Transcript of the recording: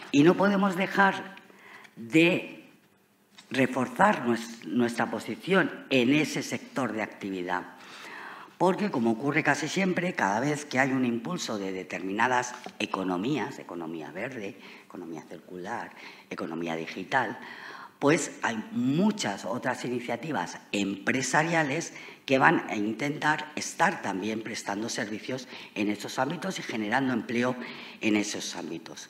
Y no podemos dejar de reforzar nuestra posición en ese sector de actividad. Porque, como ocurre casi siempre, cada vez que hay un impulso de determinadas economías, economía verde, economía circular, economía digital, pues hay muchas otras iniciativas empresariales que van a intentar estar también prestando servicios en esos ámbitos y generando empleo en esos ámbitos.